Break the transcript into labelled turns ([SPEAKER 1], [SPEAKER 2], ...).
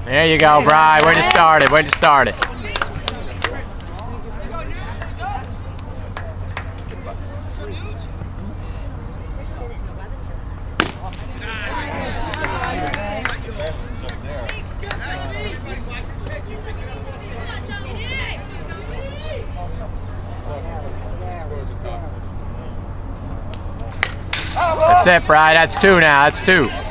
[SPEAKER 1] There you go, Bri. Way to start it. Way to start it. That's it, Bri. That's 2 now. That's 2.